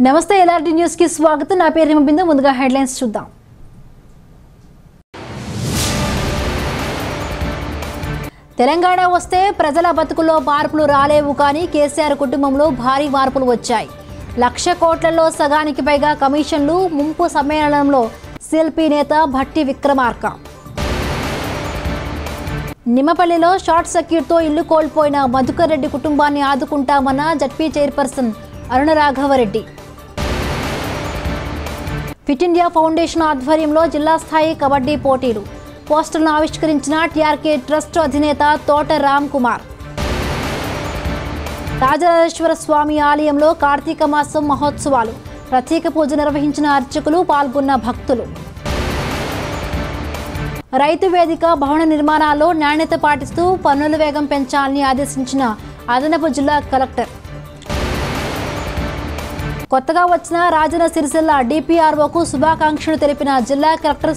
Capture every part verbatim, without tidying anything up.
నమస్తే LRT news కి స్వాగతం। నా పేరు హిమబిందు। ముందుగా హెడ్లైన్స్ చూద్దాం। తెలంగాణ వస్తే ప్రజల బతుకుల్లో మార్పులు రాలేవు కానీ కేసీఆర్ కుటుంబంలో భారీ మార్పులు వచ్చాయి। లక్ష కోట్లలో సగానికి పైగా కమిషన్లు ముంపు సమ్మేళనంలో సిఎల్పి నేత భట్టి విక్రమార్క। నిమ్మపల్లిలో షార్ట్ సర్క్యూట్తో ఇల్లు కోల్పోయిన మధుకర్ రెడ్డి కుటుంబాన్ని ఆదుకుంటామన్న ZP chairperson Aruna Raghavareddy. Fit India Foundation ఆధ్వర్యంలో జిల్లా స్థాయి కబడ్డీ పోటీలు। పోస్టర్లను ఆవిష్కరించిన టీఆర్కే ట్రస్ట్ అధినేత తోట రామ్ కుమార్। రాజరాజేశ్వర స్వామి ఆలయంలో కార్తీక మాసం మహోత్సవాలు। ప్రత్యేక పూజ నిర్వహించిన అర్చకులు, పాల్గొన్న భక్తులు। రైతు వేదిక భవన నిర్మాణాల్లో నాణ్యత పాటిస్తూ పన్నుల వేగం పెంచాలని ఆదేశించిన అదనపు జిల్లా కలెక్టర్। కొత్తగా వచ్చిన రాజన్న సిరిసిల్ల డిపిఆర్ఓకు శుభాకాంక్షలు తెలిపిన జిల్లా కలెక్టర్।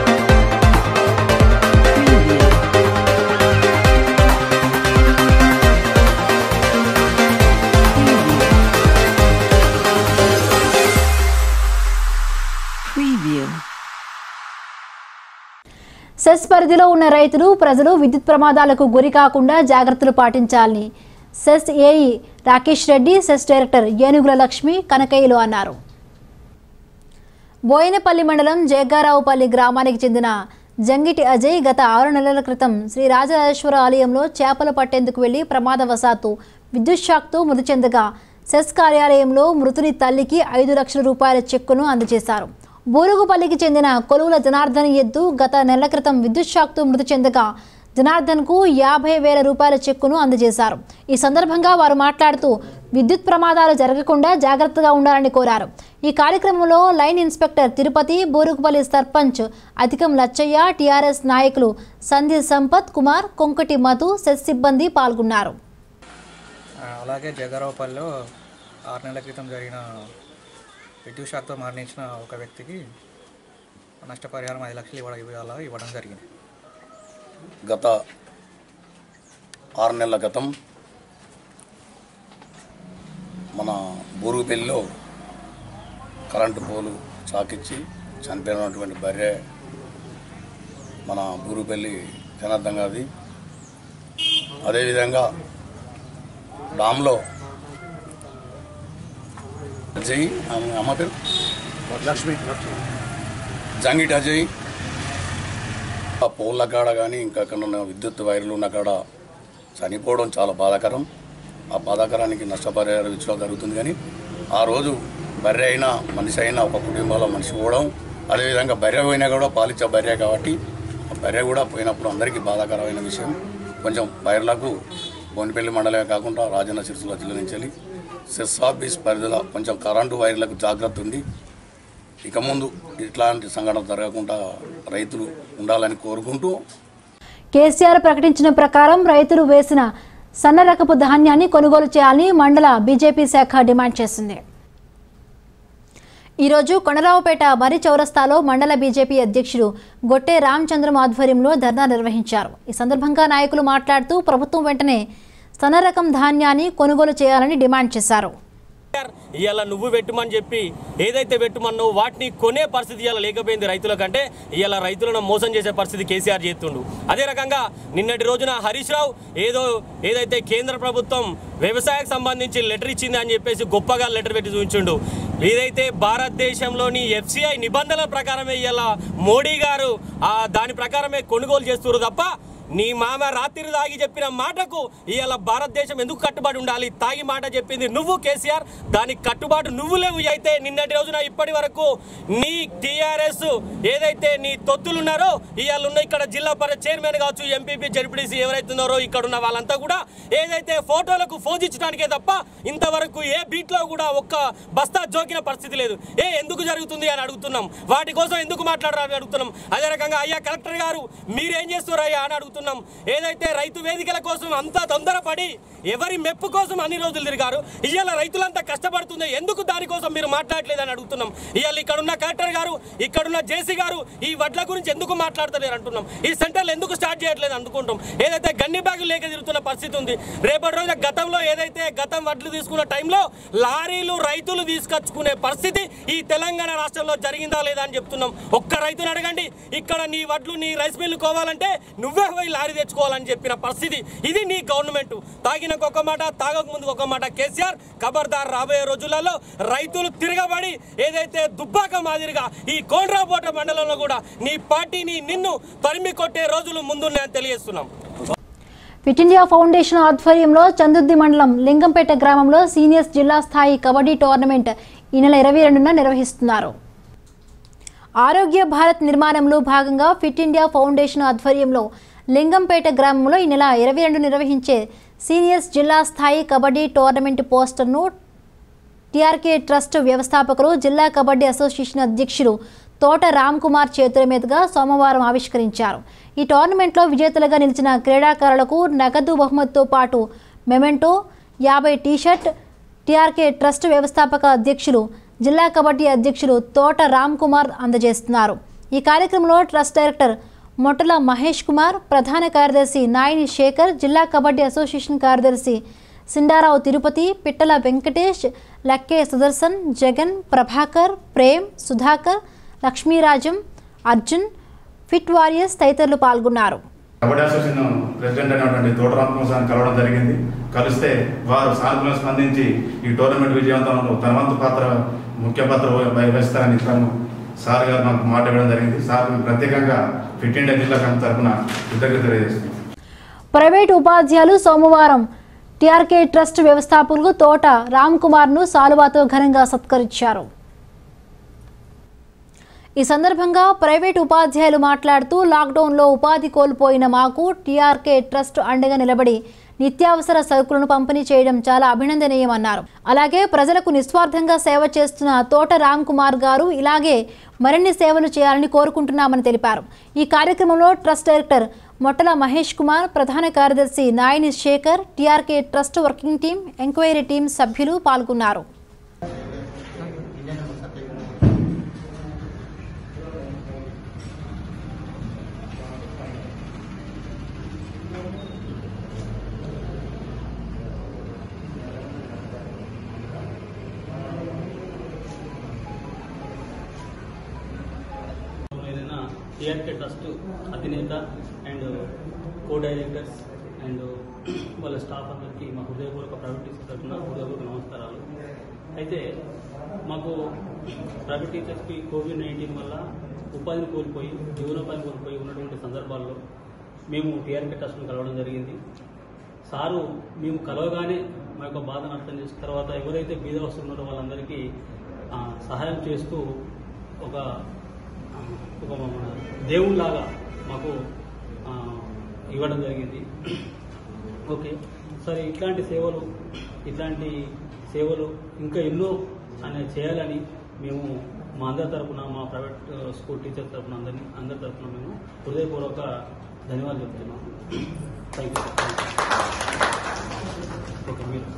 సెస్ పరిధిలో ఉన్న రైతులు, ప్రజలు విద్యుత్ ప్రమాదాలకు గురి కాకుండా జాగ్రత్తలు పాటించాలని సెస్ ఏఈ రాకేష్ రెడ్డి, సెస్ డైరెక్టర్ ఏనుగుల లక్ష్మి కనకయ్యలు అన్నారు। బోయినపల్లి మండలం జగ్గారావుపల్లి గ్రామానికి చెందిన జంగిటి అజయ్ గత ఆరు నెలల క్రితం శ్రీ రాజరాజేశ్వర ఆలయంలో చేపలు పట్టేందుకు వెళ్లి ప్రమాదవశాత్తు విద్యుత్ షాక్తో మృతి చెందగా సెస్ కార్యాలయంలో మృతుని తల్లికి ఐదు లక్షల రూపాయల చెక్కును అందజేశారు। బూరుగుపల్లికి చెందిన కొలువుల జనార్దన్ ఎద్దు గత నెల క్రితం విద్యుత్ షాక్తో మృతి చెందగా జనార్దన్కు యాభై వేల రూపాయల చెక్కును అందజేశారు। ఈ సందర్భంగా వారు మాట్లాడుతూ విద్యుత్ ప్రమాదాలు జరగకుండా జాగ్రత్తగా ఉండాలని కోరారు। ఈ కార్యక్రమంలో లైన్ ఇన్స్పెక్టర్ తిరుపతి, బూరుగుపల్లి సర్పంచ్ అధికం లచ్చయ్య, టీఆర్ఎస్ నాయకులు సంధి సంపత్ కుమార్, కొంకటి మధు, సెస్ సిబ్బంది పాల్గొన్నారు। అలాగే జగ్గారావుపల్లిలో ఆరు నెలల క్రితం జరిగిన విద్యుత్ షాక్తో మరణించిన ఒక వ్యక్తికి నష్టపరిహారం ఐదు లక్షలు ఇవ్వడం ఇవ్వాలా ఇవ్వడం జరిగింది। గత ఆరు నెలల క్రితం మన బూరుగుపల్లిలో కరెంటు పోలు చాకిచ్చి చనిపోయినటువంటి బర్రె మన బూరుగుపల్లి జనార్దన్ గారిది। అదేవిధంగా డామ్లో అజయ్ అమ్మ పేరు లక్ష్మి జంగిటి అజయ్ ఆ పోల్ల కాడ కానీ ఇంకా అక్కడ ఉన్న విద్యుత్ వైర్లు ఉన్న కాడ చనిపోవడం చాలా బాధాకరం। ఆ బాధాకరానికి నష్టపరిహారం ఇచ్చడం జరుగుతుంది। కానీ ఆ రోజు బర్రె అయినా మనిషి అయినా ఒక కుటుంబంలో మనిషి పోవడం, అదేవిధంగా బర్రె పోయినా కూడా పాలిచ్చే బర్రె కాబట్టి ఆ బర్రె కూడా పోయినప్పుడు అందరికీ బాధాకరమైన విషయం। కొంచెం వైర్లకు బోనిపల్లి మండలమే కాకుండా రాజన్న సిరిసిల్ల జిల్లా నుంచి వెళ్ళి సెస్ ఆఫీస్ పరిధిలో కొంచెం కరెంటు వైర్లకు జాగ్రత్త ఉంది ఇక ముందు ఇట్లాంటి సంఘటన జరగకుండా రైతులు ఉండాలని కోరుకుంటూ కేసీఆర్ ప్రకటించిన ప్రకారం రైతులు వేసిన సన్న రకపు ధాన్యాన్ని కొనుగోలు చేయాలని మండల బీజేపీ శాఖ డిమాండ్ చేసింది। ఈరోజు కొండరావుపేట మరి చౌరస్తాలో మండల బీజేపీ అధ్యక్షుడు గొట్టె రామచంద్రం ఆధ్వర్యంలో ధర్నా నిర్వహించారు। ఈ సందర్భంగా నాయకులు మాట్లాడుతూ ప్రభుత్వం వెంటనే సన్న రకం ధాన్యాన్ని కొనుగోలు చేయాలని డిమాండ్ చేశారు। ఇవాళ నువ్వు పెట్టుమని చెప్పి ఏదైతే పెట్టుమన్నావు వాటిని కొనే పరిస్థితి ఇవాళ లేకపోయింది రైతుల కంటే। ఇవాళ రైతులను మోసం చేసే పరిస్థితి కేసీఆర్ చేస్తుండు। అదే రకంగా నిన్నటి రోజున హరీష్ రావు ఏదో ఏదైతే కేంద్ర ప్రభుత్వం వ్యవసాయానికి సంబంధించి లెటర్ ఇచ్చింది అని చెప్పేసి గొప్పగా లెటర్ పెట్టి చూపించుండు। ఏదైతే భారతదేశంలోని ఎఫ్సిఐ నిబంధనల ప్రకారమే ఇవాళ మోడీ గారు ఆ దాని ప్రకారమే కొనుగోలు చేస్తున్నారు తప్ప నీ మామ రాత్రి తాగి చెప్పిన మాటకు ఇవాళ భారతదేశం ఎందుకు కట్టుబాటు ఉండాలి? తాగి మాట చెప్పింది నువ్వు కేసీఆర్, దానికి కట్టుబాటు నువ్వు లేవు। అయితే నిన్నటి రోజున ఇప్పటి వరకు నీ టీఆర్ఎస్ ఏదైతే నీ తొత్తులు ఉన్నారో ఇవాళ ఉన్న ఇక్కడ జిల్లా పరిషత్ చైర్మన్ కావచ్చు, ఎంపీపీ, జడ్పీటీసీ ఎవరైతే ఉన్నారో ఇక్కడ ఉన్న వాళ్ళంతా కూడా ఏదైతే ఫోటోలకు ఫోజించడానికే తప్ప ఇంతవరకు ఏ బీట్లో కూడా ఒక్క బస్తా జోకిన పరిస్థితి లేదు। ఏ ఎందుకు జరుగుతుంది అని అడుగుతున్నాం, వాటి కోసం ఎందుకు మాట్లాడాలని అడుగుతున్నాం। అదే రకంగా అయ్యా కలెక్టర్ గారు మీరేం చేస్తున్నారయ్యా అని అడుగుతున్నాం। అడుగుతున్నాం. ఏదైతే రైతు వేదికల కోసం అంతా తొందరపడి ఎవరి మెప్పు కోసం అన్ని రోజులు తిరిగారు, ఇవాళ రైతులంతా కష్టపడుతుంది ఎందుకు దానికోసం మీరు మాట్లాడలేదని అడుగుతున్నాం. ఇవాళ ఇక్కడున్న కలెక్టర్ గారు, ఇక్కడున్న జేసీ గారు ఈ వడ్ల గురించి ఎందుకు మాట్లాడతలేరు అంటున్నాం. ఈ సెంటర్లు ఎందుకు స్టార్ట్ చేయట్లేదు అనుకుంటాం. ఏదైతే గన్ని బ్యాగులు లేక తిరుగుతున్న పరిస్థితి ఉంది. రేపటి రోజున గతంలో ఏదైతే గతం వడ్లు తీసుకున్న టైంలో లారీలు రైతులు తీసుకొచ్చుకునే పరిస్థితి ఈ తెలంగాణ రాష్ట్రంలో జరిగిందా లేదా అని చెప్తున్నాం. ఒక్క రైతుని అడగండి, ఇక్కడ నీ వడ్లు నీ రైస్ మిల్లు కోవాలంటే నువ్వే పోయి లారీ తెచ్చుకోవాలని చెప్పిన పరిస్థితి. ఇది నీ గవర్నమెంట్. తాగినకు ఒక మాట, తాగక ముందుకు ఒక మాట. కేసీఆర్ ఖబర్దార్, రాబోయే రోజులలో రైతులు తిరగబడి ఏదైతే దుబ్బాక మాదిరిగా ఈ కోండ్రాపోట మండలంలో కూడా నీ పార్టీని నిన్ను తరిమి కొట్టే రోజులు ముందున్నాయని తెలియజేస్తున్నాం. ఫిట్ ఇండియా ఫౌండేషన్ ఆధ్వర్యంలో చందుర్తి మండలం లింగంపేట గ్రామంలో సీనియర్స్ జిల్లా స్థాయి కబడ్డీ టోర్నమెంట్ ఈ నెల ఇరవై రెండున నిర్వహిస్తున్నారు. ఆరోగ్య భారత్ నిర్మాణంలో భాగంగా ఫిట్ ఇండియా ఫౌండేషన్ ఆధ్వర్యంలో లింగంపేట గ్రామంలో ఈ నెల ఇరవై రెండు నిర్వహించే సీనియర్స్ జిల్లా స్థాయి కబడ్డీ టోర్నమెంట్ పోస్టర్ను టీఆర్కే ట్రస్ట్ వ్యవస్థాపకులు, జిల్లా కబడ్డీ అసోసియేషన్ అధ్యక్షులు తోట రామ్ కుమార్ చేతుల మీదుగా సోమవారం ఆవిష్కరించారు. ఈ టోర్నమెంట్లో విజేతలుగా నిలిచిన క్రీడాకారులకు నగదు బహుమతితో పాటు మెమెంటో, యాభై టీషర్ట్ టీఆర్కే ట్రస్ట్ వ్యవస్థాపక అధ్యక్షులు, జిల్లా కబడ్డీ అధ్యక్షులు తోట రామ్ కుమార్ అందజేస్తున్నారు. ఈ కార్యక్రమంలో ట్రస్ట్ డైరెక్టర్ మొట్టల మహేష్ కుమార్, ప్రధాన కార్యదర్శి నాయని శేఖర్, జిల్లా కబడ్డీ అసోసియేషన్ కార్యదర్శి సిండారావు తిరుపతి, పిట్టల వెంకటేష్, లక్కే సుదర్శన్, జగన్, ప్రభాకర్, ప్రేమ్, సుధాకర్, లక్ష్మీరాజం, అర్జున్, ఫిట్ వారియర్స్ తదితరులు పాల్గొన్నారు. కబడ్డీ అసోసియేషన్ ప్రెసిడెంట్ అయినటువంటి తోట రామకుమార్ కలవడం జరిగింది. కలిస్తే వారు సానుకూలంగా స్పందించి ఈ టోర్నమెంట్ విజయవంతంలో తన వంతు పాత్ర ముఖ్య పాత్ర వహిస్తారని తను సార్ గారు నాకు మాట ఇవ్వడం జరిగింది. సార్ ప్రత్యేకంగా ఫిట్ ఇండియా జిల్లా కమిటీ తరఫున కృతజ్ఞత తెలియజేస్తున్నాం. ప్రైవేటు ఉపాధ్యాయులు సోమవారం టీఆర్కే ట్రస్ట్ వ్యవస్థాపకులు తోట రామ్ కుమార్ను సాలువాతో ఘనంగా సత్కరించారు. ఈ సందర్భంగా ప్రైవేటు ఉపాధ్యాయులు మాట్లాడుతూ లాక్డౌన్లో ఉపాధి కోల్పోయిన మాకు టీఆర్కే ట్రస్ట్ అండగా నిలబడి నిత్యావసర సరుకులను పంపిణీ చేయడం చాలా అభినందనీయమన్నారు. అలాగే ప్రజలకు నిస్వార్థంగా సేవ చేస్తున్న తోట రామ్ కుమార్ గారు ఇలాగే మరిన్ని సేవలు చేయాలని కోరుకుంటున్నామని తెలిపారు. ఈ కార్యక్రమంలో ట్రస్ట్ డైరెక్టర్ మొట్టల మహేష్ కుమార్, ప్రధాన కార్యదర్శి Nayani Shekar, TRK trust working team, enquiry team సభ్యులు పాల్గొన్నారు. టీఆర్కే ట్రస్ట్ అధినేత అండ్ కో డైరెక్టర్స్ అండ్ వాళ్ళ స్టాఫ్ అందరికీ మా హృదయపూర్వక ప్రైవేట్ టీచర్స్ తరఫున హృదయపూర్వక నమస్కారాలు. అయితే మాకు ప్రైవేట్ టీచర్స్కి కోవిడ్ నైన్టీన్ వల్ల ఉపాధిని కోల్పోయి జీవనోపాధిని కోల్పోయి ఉన్నటువంటి సందర్భాల్లో మేము టీఆర్కే ట్రస్ట్ను కలవడం జరిగింది. సారు మేము కలవగానే మా యొక్క బాధను అర్థం చేసిన తర్వాత ఎవరైతే బీద వస్తున్నారో వాళ్ళందరికీ సహాయం చేస్తూ ఒక ఒక దేవుళ్ళలాగా మాకు ఇవ్వడం జరిగింది. ఓకే సరే, ఇట్లాంటి సేవలు ఇట్లాంటి సేవలు ఇంకా ఎన్నో అనేది చేయాలని మేము మా అందరి తరఫున, మా ప్రైవేట్ స్కూల్ టీచర్స్ తరఫున అందరినీ అందరి తరఫున మేము హృదయపూర్వక ధన్యవాదాలు చెప్తున్నాము. Thank you. ఓకే మీరు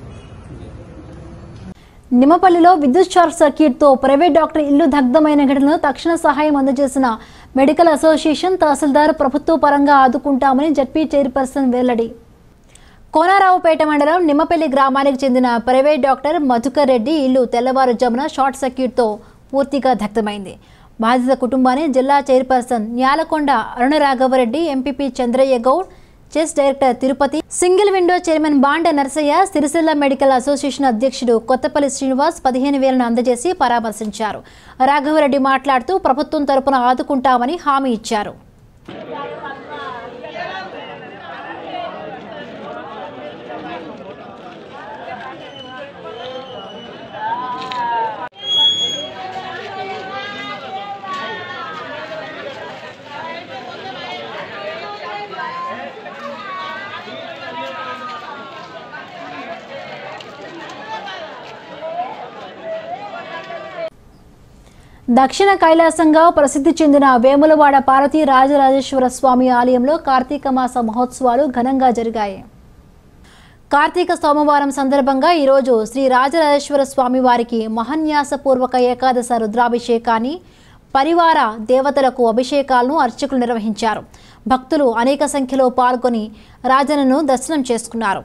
నిమ్మపల్లిలో విద్యుత్ షార్ట్ సర్క్యూట్తో ప్రైవేట్ డాక్టర్ ఇల్లు దగ్ధమైన ఘటనలో తక్షణ సహాయం అందజేసిన మెడికల్ అసోసియేషన్ తహసీల్దార్ ప్రభుత్వ పరంగా ఆదుకుంటామని జడ్పీ చైర్పర్సన్ వెల్లడి. కోనారావుపేట మండలం నిమ్మపల్లి గ్రామానికి చెందిన ప్రైవేట్ డాక్టర్ మధుకర్ రెడ్డి ఇల్లు తెల్లవారుజామున షార్ట్ సర్క్యూట్తో పూర్తిగా దగ్ధమైంది. బాధిత కుటుంబాన్ని జిల్లా chairperson Nyalakonda Aruna Raghava Reddy, MPP Chandraiah Goud, CESS director Tirupati, single window chairman Banda Narasaiah, Sircilla medical association అధ్యక్షుడు కొత్తపల్లి శ్రీనివాస్ పదిహేను వేలను అందజేసి పరామర్శించారు. రాఘవరెడ్డి మాట్లాడుతూ ప్రభుత్వం తరపున ఆదుకుంటామని హామీ ఇచ్చారు. దక్షిణ కైలాసంగా ప్రసిద్ధి చెందిన వేములవాడ పార్వతీ రాజరాజేశ్వర స్వామి ఆలయంలో కార్తీక మాస మహోత్సవాలు ఘనంగా జరిగాయి. కార్తీక సోమవారం సందర్భంగా ఈరోజు శ్రీ రాజరాజేశ్వర స్వామి వారికి మహాన్యాసపూర్వక ఏకాదశ రుద్రాభిషేకాన్ని, పరివార దేవతలకు అభిషేకాలను అర్చకులు నిర్వహించారు. భక్తులు అనేక సంఖ్యలో పాల్గొని రాజన్నను దర్శనం చేసుకున్నారు.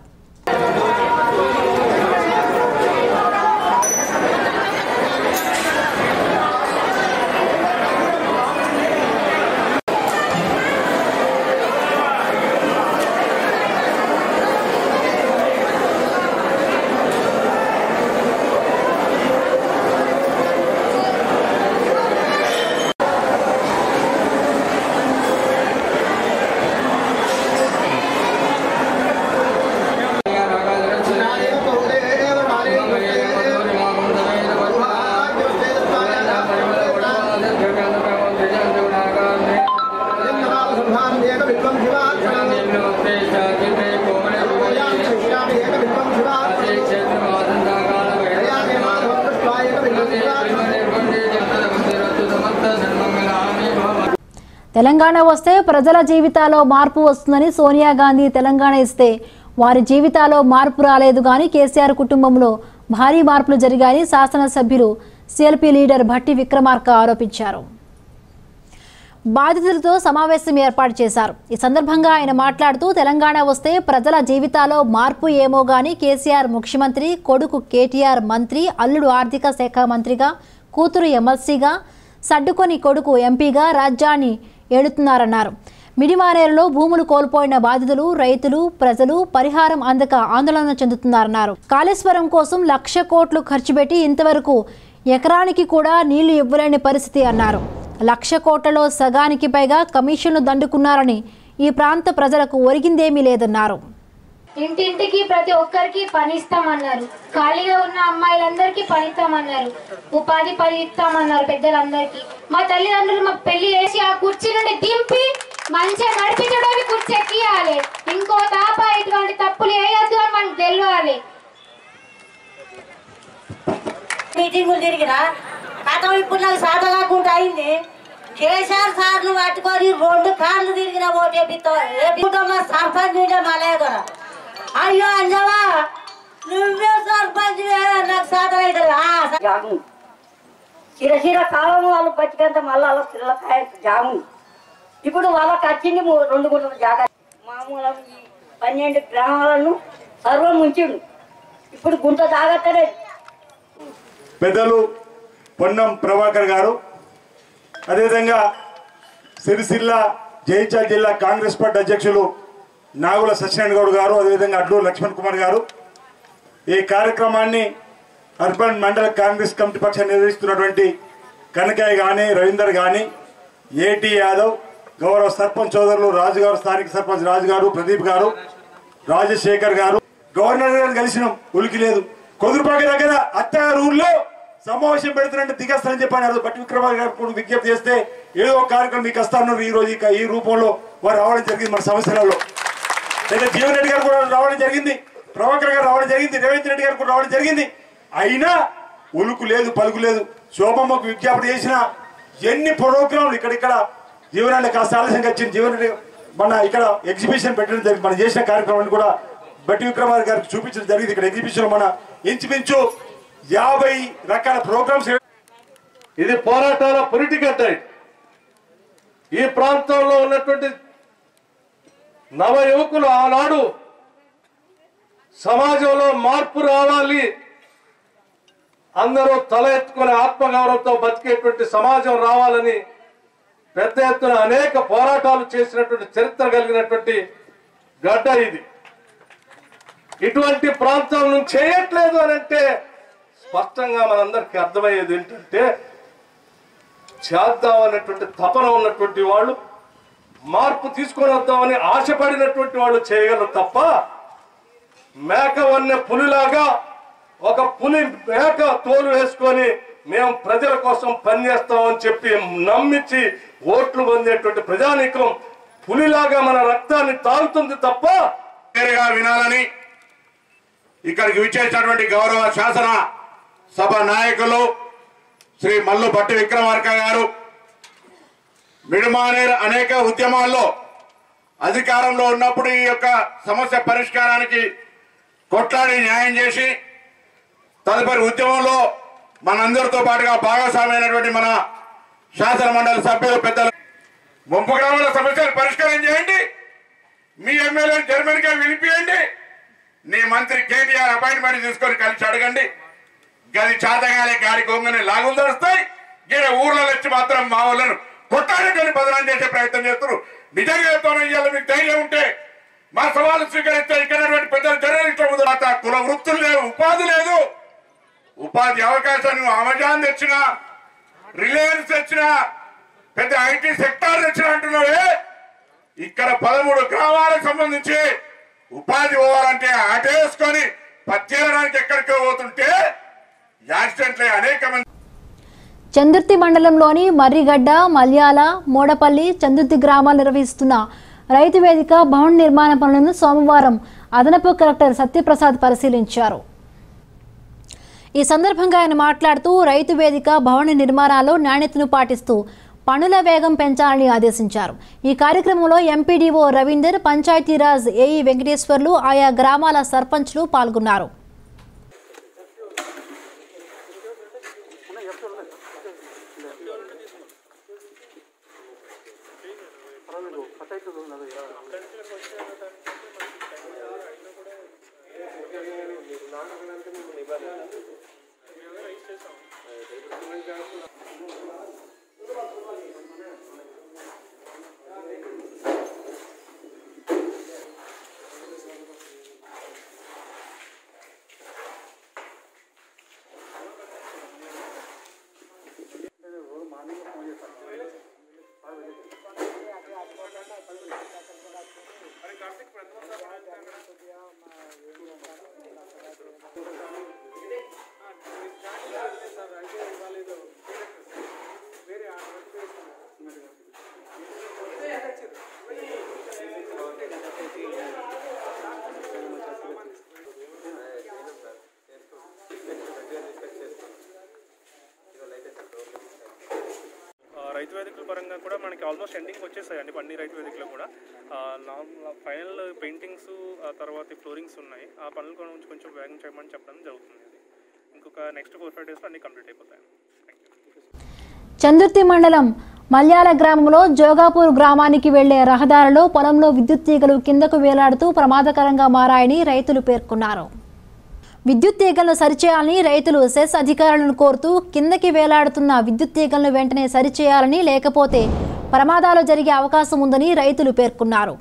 తెలంగాణ వస్తే ప్రజల జీవితాల్లో మార్పు వస్తుందని సోనియా గాంధీ తెలంగాణ ఇస్తే వారి జీవితాల్లో మార్పు రాలేదు కానీ కేసీఆర్ కుటుంబంలో భారీ మార్పులు జరిగాయని శాసనసభ్యులు సిఎల్పీ లీడర్ భట్టి విక్రమార్క ఆరోపించారు. బాధితులతో సమావేశం ఏర్పాటు చేశారు. ఈ సందర్భంగా ఆయన మాట్లాడుతూ తెలంగాణ వస్తే ప్రజల జీవితాల్లో మార్పు ఏమో గానీ కేసీఆర్ ముఖ్యమంత్రి, కొడుకు కేటీఆర్ మంత్రి, అల్లుడు ఆర్థిక శాఖ మంత్రిగా, కూతురు ఎమ్మెల్సీగా, సడ్డుకొని కొడుకు ఎంపీగా రాజ్యాన్ని ఏడుతున్నారన్నారు. మిడిమానేరులో భూములు కోల్పోయిన బాధితులు, రైతులు, ప్రజలు పరిహారం అందక ఆందోళన చెందుతున్నారన్నారు. కాళేశ్వరం కోసం లక్ష కోట్లు ఖర్చు పెట్టి ఇంతవరకు ఎకరానికి కూడా నీళ్లు ఇవ్వలేని పరిస్థితి అన్నారు. లక్ష కోట్లలో సగానికి పైగా కమిషన్లు దండుకున్నారని ఈ ప్రాంత ప్రజలకు ఒరిగిందేమీ లేదన్నారు. ఇంటింటికి ప్రతి ఒక్కరికి పని ఇస్తామన్నారు. ఖాళీగా ఉన్న అమ్మాయిలందరికీ పని ఇస్తామన్నారు. ఉపాధి పని ఇస్తామన్నారు పెద్దలందరికీ. మా తల్లిదండ్రులు మాకు పెళ్లి చేసి ఆ కుర్చీ నుండి దింపి మంచిగా నడిపించడానికి కుర్చీ ఎక్కియాలి. ఇంకో తాప ఇటువంటి తప్పులు వేయొద్దు అని మనకు తెలియాలి. మీటింగులు తిరిగినా కథం ఇప్పుడు నాకు సాధ కాకుండా అయింది. కేసీఆర్ సార్లు పట్టుకొని రెండు కార్లు తిరిగిన ఓటేపిస్తాం సర్పంచ్ మలయదొర. అయ్యో అంజవా నువ్వే సర్పంచ్ నాకు సాధన అవుతుంది. చిరచిర కాలం వాళ్ళు బతికంత మళ్ళీ వాళ్ళ పిల్లకాయ జాము. ఇప్పుడు వాళ్ళకి వచ్చింది రెండు గుంటల జాగా. మామూలు పన్నెండు గ్రామాలను సర్వం ఉంచిండు. ఇప్పుడు గుంట తాగట్టలేదు. పెద్దలు పొన్నం ప్రభాకర్ గారు, అదేవిధంగా సిరిసిల్ల జైత్యాల జిల్లా కాంగ్రెస్ పార్టీ అధ్యక్షులు నాగుల సత్యనారాయణ గౌడ్ గారు, అదేవిధంగా అడ్లూరు లక్ష్మణ్ కుమార్ గారు ఈ కార్యక్రమాన్ని అర్బన్ మండల కాంగ్రెస్ కమిటీ పక్షాన్ని నిర్వహిస్తున్నటువంటి కనకాయ కానీ, రవీందర్ కానీ, ఏటీ యాదవ్, గౌరవ సర్పంచ్ సోదరులు రాజు గారు, స్థానిక సర్పంచ్ రాజు గారు, ప్రదీప్ గారు, రాజశేఖర్ గారు, గవర్నర్ గారు కలిసినాం. ఉలికి లేదు. కొదురుపాక దగ్గర అత్తగారు ఊర్లో సమావేశం పెడుతున్నట్టు దిగస్తారని చెప్పాను. బట్టి విక్రమార్ గారు కూడా విజ్ఞప్తి చేస్తే ఏదో ఒక కార్యక్రమం మీకు వస్తున్నారు. ఈ రోజు ఈ రూపంలో వారు రావడం జరిగింది. మన సమస్యలలో లేదా జీవన్ రెడ్డి గారు కూడా రావడం జరిగింది, ప్రభాకర్ గారు రావడం జరిగింది, రేవంత్ రెడ్డి గారు కూడా రావడం జరిగింది. అయినా ఉలుకు లేదు, పలుకు లేదు. శోభమ్మకు విజ్ఞాపన చేసిన ఎన్ని ప్రోగ్రాంలు ఇక్కడిక్కడ జీవన్ రెడ్డి కాస్త ఆలస్యంగా వచ్చింది. జీవన్ రెడ్డి మన ఇక్కడ ఎగ్జిబిషన్ పెట్టడం జరిగింది. మనం చేసిన కార్యక్రమాన్ని కూడా బట్టి విక్రమార్ గారికి చూపించడం జరిగింది. ఇక్కడ ఎగ్జిబిషన్ మన ఇంచుమించు యాభై రకాల ప్రోగ్రామ్స్. ఇది పోరాటాల పొలిటికల్ టైం. ఈ ప్రాంతంలో ఉన్నటువంటి నవ యువకులు ఆనాడు సమాజంలో మార్పు రావాలి, అందరూ తల ఎత్తుకునే ఆత్మగౌరవంతో బతికేటువంటి సమాజం రావాలని పెద్ద ఎత్తున అనేక పోరాటాలు చేసినటువంటి చరిత్ర కలిగినటువంటి గడ్డ ఇది. ఇటువంటి ప్రాంతం నుంచి చేయట్లేదు అని అంటే స్పష్టంగా మనందరికీ అర్థమయ్యేది ఏంటంటే చేద్దాం అనేటువంటి తపన ఉన్నటువంటి వాళ్ళు, మార్పు తీసుకొని వద్దామని ఆశపడినటువంటి వాళ్ళు చేయగలరు తప్ప మేక వన్య పులిలాగా ఒక పులి మేక తోలు వేసుకొని మేము ప్రజల కోసం పనిచేస్తామని చెప్పి నమ్మించి ఓట్లు పొందేటువంటి ప్రజానీకం పులిలాగా మన రక్తాన్ని తాగుతుంది తప్ప వినాలని ఇక్కడికి విచ్చేసినటువంటి గౌరవ శాసన సభ నాయకులు, శ్రీ మల్లు భట్టి విక్రమార్క గారు మిడుమానేర్ అనేక ఉద్యమాల్లో అధికారంలో ఉన్నప్పుడు ఈ యొక్క సమస్య పరిష్కారానికి కొట్లాడి న్యాయం చేసి తదుపరి ఉద్యమంలో మనందరితో పాటుగా భాగస్వామైనటువంటి మన శాసన మండలి సభ్యులు పెద్దలు ముంపు గ్రామాల సమస్యలు పరిష్కారం చేయండి, మీ ఎమ్మెల్యే జర్మనీగా వినిపియండి, నీ మంత్రి కేటీఆర్ అపాయింట్మెంట్ తీసుకొని కలిసి అడగండి. గది చాతగానే గాడి గొంగని లాగులు దొరుకుతాయి. ఈయన ఊర్లలో వచ్చి మాత్రం మా వాళ్ళను కొట్టాలని బదనాలు చేసే ప్రయత్నం చేస్తున్నారు. నిజంగా చెప్తాను, మీకు ధైర్యం ఉంటే మా సవాలు స్వీకరిస్తే ఇక్కడ పెద్దలు జర్నలిస్టుల తర్వాత కుల వృత్తులు లేవు, ఉపాధి లేదు. ఉపాధి అవకాశాన్ని అమెజాన్ తెచ్చినా, రిలయన్స్ తెచ్చినా, పెద్ద ఐటీ సెక్టార్ తెచ్చినా అంటున్నావే. ఇక్కడ పదమూడు గ్రామాలకు సంబంధించి ఉపాధి పోవాలంటే ఆటేసుకొని పచ్చేయడానికి ఎక్కడికో పోతుంటే యాక్సిడెంట్లు అనేక మంది. చందుర్తి మండలంలోని మర్రిగడ్డ, మల్యాల, మోడపల్లి, చందుర్తి గ్రామాలు నిర్వహిస్తున్న రైతు వేదిక భవన నిర్మాణ పనులను సోమవారం అదనపు కలెక్టర్ సత్యప్రసాద్ పరిశీలించారు. ఈ సందర్భంగా ఆయన మాట్లాడుతూ రైతు వేదిక భవన నిర్మాణాల్లో నాణ్యతను పాటిస్తూ పనుల వేగం పెంచాలని ఆదేశించారు. ఈ కార్యక్రమంలో ఎంపీడీఓ రవీందర్, పంచాయతీరాజ్ ఏఈ వెంకటేశ్వర్లు, ఆయా గ్రామాల సర్పంచ్లు పాల్గొన్నారు. రైతు వేదికల పరంగా కూడా మనకి ఆల్మోస్ట్ ఎండింగ్ వచ్చేసాయండి. అన్ని రైతు వేదికలు కూడా ఫైనల్ పెయింటింగ్స్, ఆ తర్వాత ఫ్లోరింగ్స్ ఉన్నాయి. ఆ పనులు కొంచెం కొంచెం వేగం చేయమని చెప్పడం జరుగుతుంది. ఇంకొక నెక్స్ట్ ఫోర్ ఫైవ్ డేస్లో అన్ని కంప్లీట్ అయిపోతాయి. చందుర్తి మండలం మల్యాల గ్రామంలో జోగాపూర్ గ్రామానికి వెళ్లే రహదారిలో పొలంలో విద్యుత్ తీగలు కిందకు వేలాడుతూ ప్రమాదకరంగా మారాయని రైతులు పేర్కొన్నారు. విద్యుత్ తీగలను సరిచేయాలని రైతులు సెస్ అధికారులను కోరుతూ కిందకి వేలాడుతున్న విద్యుత్ తీగలను వెంటనే సరిచేయాలని, లేకపోతే ప్రమాదాలు జరిగే అవకాశం ఉందని రైతులు పేర్కొన్నారు.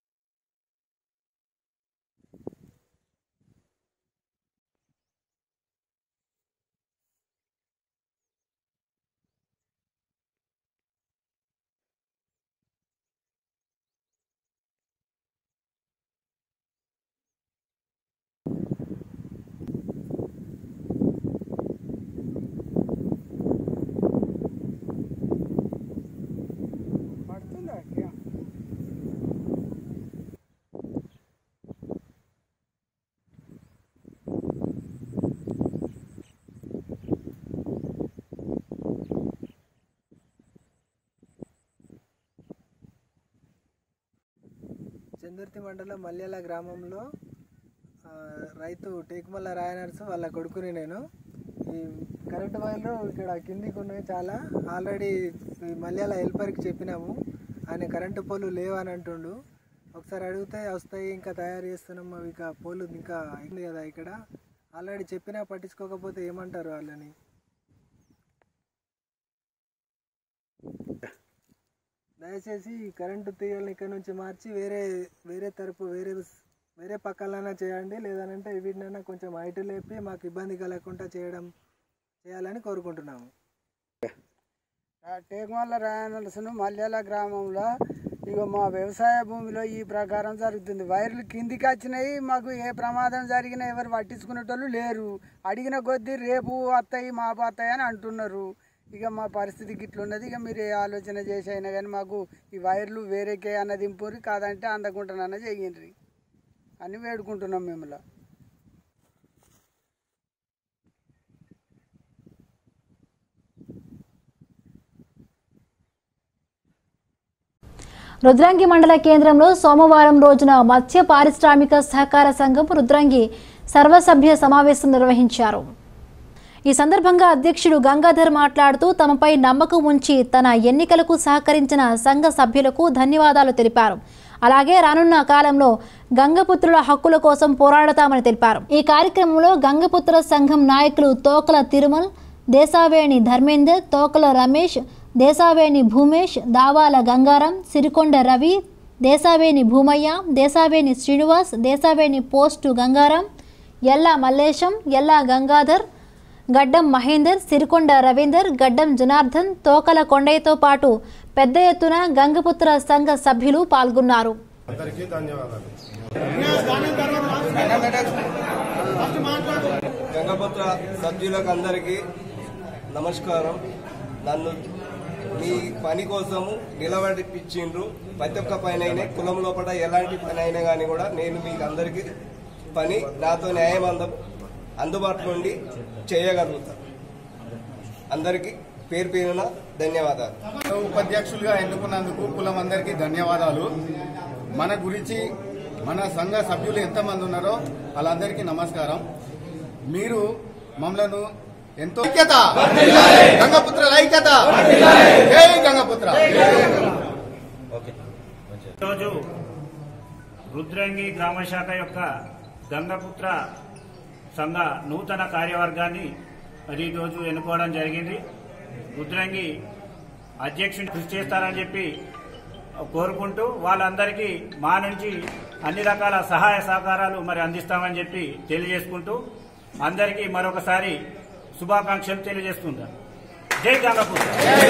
చందుర్తి మండలం మల్యాల గ్రామంలో రైతు టేకుమల్ల రాయనర్సు వాళ్ళ కొడుకుని నేను. ఈ కరెంటు వైర్లు ఇక్కడ కిందికి ఉన్నాయి చాలా. ఆల్రెడీ మల్యాల హెల్పర్కి చెప్పినాము, ఆయన కరెంటు పోలు లేవని అంటుండు. ఒకసారి అడిగితే వస్తాయి, ఇంకా తయారు చేస్తున్నాం, అవి ఇక పోలు ఇంకా అయింది కదా ఇక్కడ. ఆల్రెడీ చెప్పినా పట్టించుకోకపోతే ఏమంటారు వాళ్ళని. దయచేసి కరెంటు తీగలను ఇక్కడ నుంచి మార్చి వేరే వేరే తరపు వేరే వేరే పక్కలైనా చేయండి, లేదనంటే వీటినైనా కొంచెం హైట్ లేపి మాకు ఇబ్బంది కలగకుండా చేయడం చేయాలని కోరుకుంటున్నాము. టేకుమల్ల రాయనర్సును మల్యాల గ్రామంలో ఇక మా వ్యవసాయ భూమిలో ఈ ప్రకారం జరుగుతుంది. వైర్లు కిందికి వచ్చినాయి, మాకు ఏ ప్రమాదం జరిగినా ఎవరు పట్టించుకునేటోళ్ళు లేరు. అడిగిన కొద్దీ రేపు వస్తాయి మాపు వస్తాయి అని అంటున్నారు. ఇక మా పరిస్థితి గిట్లున్నది. ఇక మీరు ఏ ఆలోచన చేసి అయినా కానీ మాకు ఈ వైర్లు వేరేకే అన్న దింపురి, కాదంటే అందకుంటానన్న చెయ్యండి అని వేడుకుంటున్నాం మిమ్మల్ని. రుద్రంగి మండల కేంద్రంలో సోమవారం రోజున మత్స్య పారిశ్రామిక సహకార సంఘం రుద్రంగి సర్వసభ్య సమావేశం నిర్వహించారు. ఈ సందర్భంగా అధ్యక్షుడు గంగాధర్ మాట్లాడుతూ తమపై నమ్మకం ఉంచి తన ఎన్నికలకు సహకరించిన సంఘ సభ్యులకు ధన్యవాదాలు తెలిపారు. అలాగే రానున్న కాలంలో గంగపుత్రుల హక్కుల కోసం పోరాడతామని తెలిపారు. ఈ కార్యక్రమంలో గంగపుత్ర సంఘం నాయకులు తోకల తిరుమల్, దేశావేణి ధర్మేందర్, తోకల రమేష్, దేశావేణి భూమేష్, దావాల గంగారం, సిరికొండ రవి, దేశావేణి భూమయ్య, దేశావేణి శ్రీనివాస్, దేశావేణి పోస్టు గంగారం, ఎల్లా మల్లేశం, ఎల్లా గంగాధర్, గడ్డం మహేందర్, సిరికొండ రవీందర్, గడ్డం జనార్దన్, తోకల కొండయ్యతో పాటు పెద్ద ఎత్తున గంగపుత్ర సంఘ సభ్యులు పాల్గొన్నారు. గంగపుత్ర సభ్యులకు అందరికీ నమస్కారం. నన్ను మీ పని కోసము నిలబడిపించిండ్రు. ప్రతి ఒక్క పని అయినా కులం లోపల ఎలాంటి పని అయినా కానీ కూడా నేను మీకు అందరికీ పని నాతో న్యాయం అంద అందుబాటులో ఉండి చేయగలుగుతాను. అందరికీ పేరు పేరున ధన్యవాదాలు. ఉపాధ్యక్షులుగా ఎన్నుకున్నందుకు కులం అందరికీ ధన్యవాదాలు. మన గురించి మన సంఘ సభ్యులు ఎంతమంది ఉన్నారో వాళ్ళందరికీ నమస్కారం. మీరు మమ్మలను ఎంతో ఐక్యత, గంగపుత్ర ఐక్యత, జై గంగపుత్ర. ఈరోజు రుద్రంగి గ్రామ శాఖ యొక్క గంగపుత్ర సంఘ నూతన కార్యవర్గాన్ని మరి ఈరోజు ఎన్నుకోవడం జరిగింది. రుద్రంగి అధ్యక్షుని కృషి చేస్తారని చెప్పి కోరుకుంటూ వాళ్ళందరికీ మా నుంచి అన్ని రకాల సహాయ సహకారాలు మరి అందిస్తామని చెప్పి తెలియజేసుకుంటూ అందరికీ మరొకసారి శుభాకాంక్షలు తెలియజేస్తున్నారు. జై గంగపుత్ర.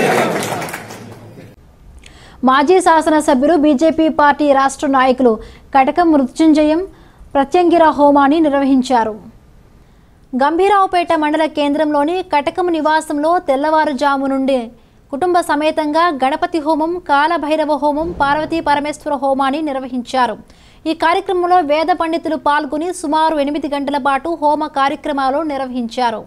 మాజీ శాసనసభ్యులు బీజేపీ పార్టీ రాష్ట్ర నాయకులు కటకం మృత్యుంజయం ప్రత్యంగిర హోమాన్ని నిర్వహించారు. గంభీరావుపేట మండల కేంద్రంలోని కటకం నివాసంలో తెల్లవారుజాము నుండి కుటుంబ సమేతంగా గణపతి హోమం, కాలభైరవ హోమం, పార్వతీ పరమేశ్వర హోమాన్ని నిర్వహించారు. ఈ కార్యక్రమంలో వేద పండితులు పాల్గొని సుమారు ఎనిమిది గంటల పాటు హోమ కార్యక్రమాలు నిర్వహించారు.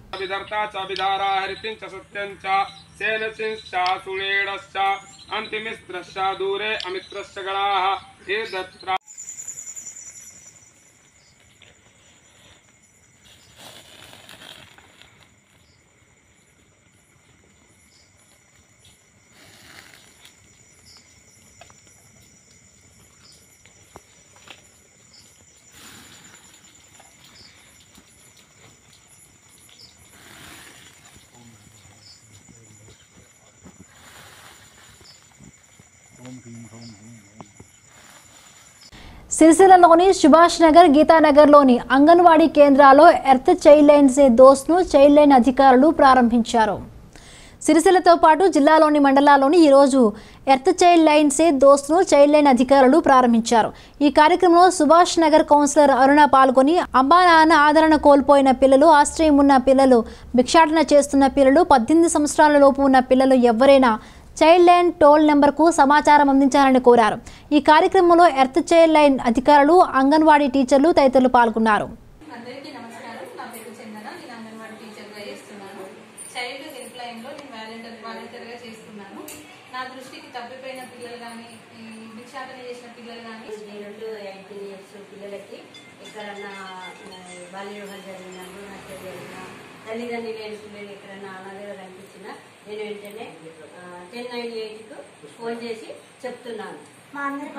సిరిసిల్లలోని సుభాష్ నగర్, గీతానగర్లోని అంగన్వాడీ కేంద్రాల్లో ఎర్త్ చైల్డ్ లైన్ సే దోస్ను చైల్డ్ లైన్ అధికారులు ప్రారంభించారు. సిరిసిల్లతో పాటు జిల్లాలోని మండలాల్లోని ఈరోజు ఎర్త్ చైల్డ్ లైన్ సే దోస్ను చైల్డ్ లైన్ అధికారులు ప్రారంభించారు. ఈ కార్యక్రమంలో సుభాష్ నగర్ కౌన్సిలర్ అరుణ పాల్గొని అమ్మా నాన్న ఆదరణ కోల్పోయిన పిల్లలు, ఆశ్రయం ఉన్న పిల్లలు, భిక్షాటన చేస్తున్న పిల్లలు, పద్దెనిమిది సంవత్సరాల లోపు ఉన్న పిల్లలు ఎవరైనా చైల్డ్ లైన్ టోల్ నెంబర్కు సమాచారం అందించాలని కోరారు. ఈ కార్యక్రమంలో ఎర్త్ చైల్డ్ లైన్ అధికారులు, అంగన్వాడీ టీచర్లు తదితరులు పాల్గొన్నారు. అందరికీ నమస్కారం. నా పేరు చందన. నేను అంగన్వాడీ టీచర్గా చేస్తున్నాను. చైల్డ్ హెల్ప్ లైన్లో నేను వాలంటీర్ వాలంటీర్గా చేస్తున్నాను. నా దృష్టికి తప్పిపోయిన పిల్లలు కానీ, భిక్షాటన చేసిన పిల్లలు కానీ, రెండు ఎయిటీన్ ఇయర్స్ పిల్లలకి ఎక్కడన్నా బాల్య వివాహాలు జరిగినా, హత్య జరిగినా, తల్లిదండ్రులు లేని పిల్లలు ఎక్కడన్నా అనాథగా కనిపించినా నేను వెంటనే టెన్ నైన్ ఎయిట్కు ఫోన్ చేసి చెప్తున్నాను. మా అందరి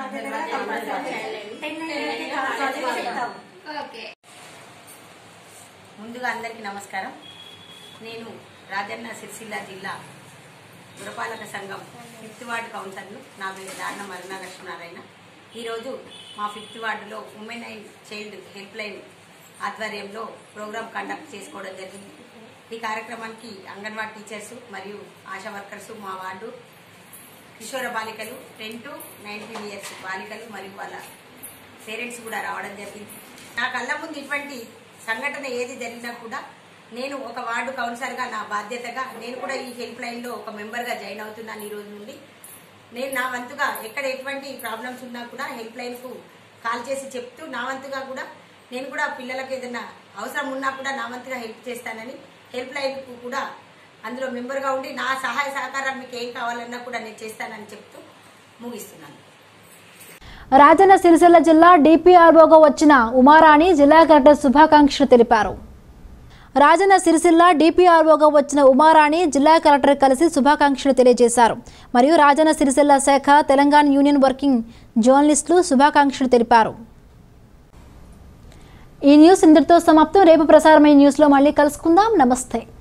ముందుగా అందరికీ నమస్కారం. నేను రాజన్న సిరిసిల్ల జిల్లా పురపాలక సంఘం ఫిఫ్త్ వార్డు కౌన్సిలర్ను. నా పేరు దారుణ మరుణ లక్ష్మీనారాయణ. ఈరోజు మా ఫిఫ్త్ వార్డులో women and child help line ఆధ్వర్యంలో ప్రోగ్రాం కండక్ట్ చేసుకోవడం జరిగింది. ఈ కార్యక్రమానికి అంగన్వాడీ టీచర్స్ మరియు ఆశా వర్కర్స్, మా వార్డు కిషోర బాలికలు, టెన్ టు నైన్టీన్ ఇయర్స్ బాలికలు మరియు వాళ్ళ పేరెంట్స్ కూడా రావడం జరిగింది. నా కళ్ళ ముందు ఇటువంటి సంఘటన ఏది జరిగినా కూడా నేను ఒక వార్డు కౌన్సిలర్గా నా బాధ్యతగా నేను కూడా ఈ హెల్ప్ లైన్లో ఒక మెంబర్గా జాయిన్ అవుతున్నాను. ఈ రోజు నుండి నేను నా వంతుగా ఎక్కడ ఎటువంటి ప్రాబ్లమ్స్ ఉన్నా కూడా హెల్ప్ లైన్కు కాల్ చేసి చెప్తూ నా వంతుగా కూడా నేను కూడా పిల్లలకు ఏదైనా అవసరం ఉన్నా కూడా నా వంతుగా హెల్ప్ చేస్తానని, హెల్ప్ లైన్కు కూడా అందులో మెంబర్గా ఉండి నా సహాయ సహకారాలు మీకు ఏం కావాలన్నా కూడా నేను చేస్తానని చెప్తూ ముగిస్తున్నాను. రాజన్న సిరిసిల్ల జిల్లా డిపిఆర్ఓగా వచ్చిన ఉమారాణి జిల్లా కలెక్టర్ శుభాకాంక్షలు తెలిపారు. రాజన్న సిరిసిల్ల డిపిఆర్ఓగా వచ్చిన ఉమారాణి జిల్లా కలెక్టర్ కలిసి శుభాకాంక్షలు తెలియజేశారు. మరియు రాజన్న సిరిసిల్ల శాఖ తెలంగాణ యూనియన్ వర్కింగ్ జర్నలిస్టులు శుభాకాంక్షలు తెలిపారు. ఈ న్యూస్ ఇంతటితో సమాప్తం. రేపు ప్రసారమైన న్యూస్లో మళ్ళీ కలుసుకుందాం. నమస్తే.